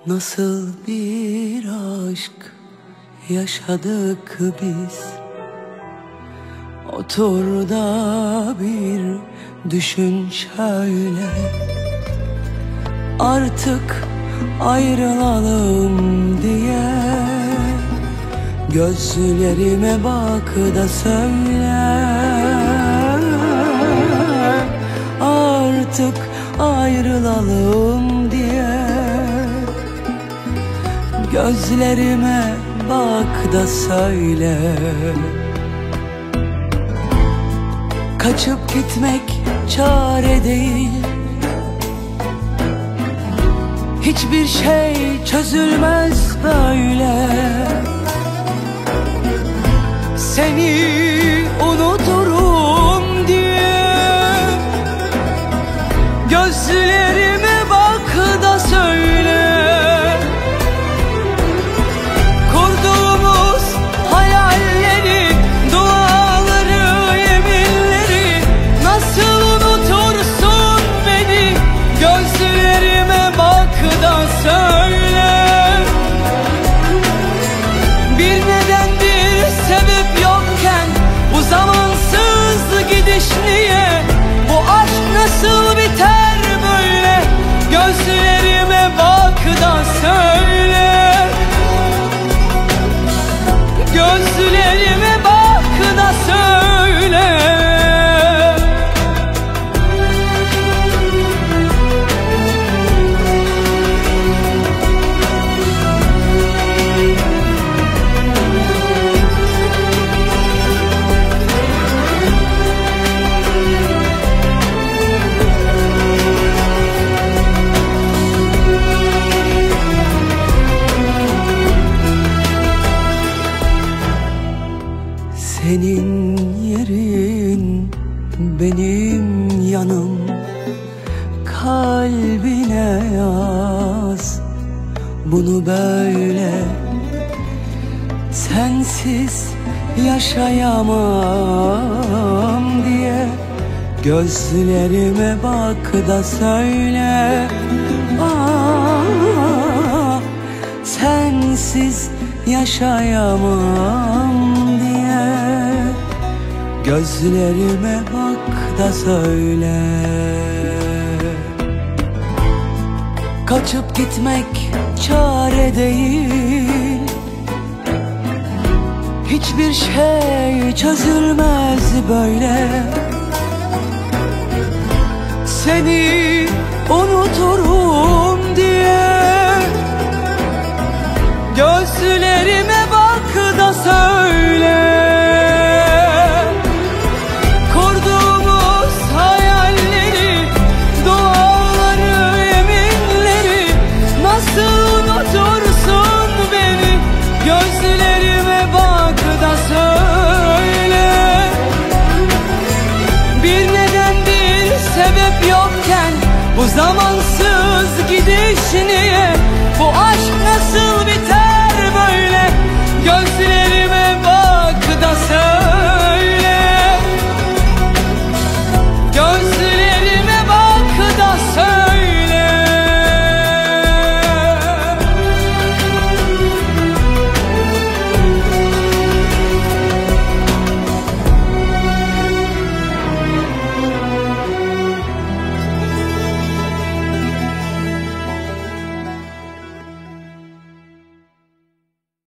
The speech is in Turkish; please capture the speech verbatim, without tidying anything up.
Nasıl bir aşk yaşadık biz? Otur da bir düşün şöyle. Artık ayrılalım diye gözlerime bak da söyle. Artık ayrılalım diye gözlerime bak da söyle. Kaçıp gitmek çare değil, hiçbir şey çözülmez böyle. Seni unuturum diye gözlerime bak da söyle. Kurduğumuz hayalleri, duaları, yeminleri nasıl unutursun beni? Gözlerime bak da söyle. Bir neden, bir sebep yokken bu zamansız gidiş niye? Bu aşk nasıl biter böyle? Gözlerime bak da söyle. Gözlerime bak da söyle. Senin yerin benim yanım, kalbine yaz bunu böyle. Sensiz yaşayamam diye gözlerime bak da söyle. Ah, sensiz yaşayamam diye gözlerime bak da söyle. Kaçıp gitmek çare değil, hiçbir şey çözülmez böyle. Seni unuturum